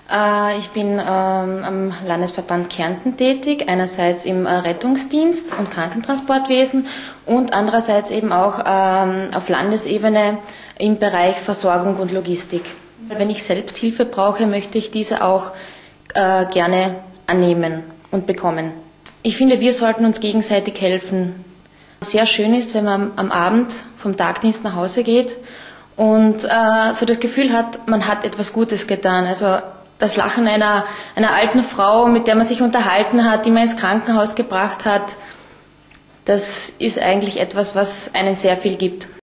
Ich bin am Landesverband Kärnten tätig, einerseits im Rettungsdienst und Krankentransportwesen und andererseits eben auch auf Landesebene im Bereich Versorgung und Logistik. Wenn ich selbst Hilfe brauche, möchte ich diese auch gerne annehmen und bekommen. Ich finde, wir sollten uns gegenseitig helfen. Sehr schön ist, wenn man am Abend vom Tagdienst nach Hause geht und so das Gefühl hat, man hat etwas Gutes getan. Also das Lachen einer alten Frau, mit der man sich unterhalten hat, die man ins Krankenhaus gebracht hat, das ist eigentlich etwas, was einen sehr viel gibt.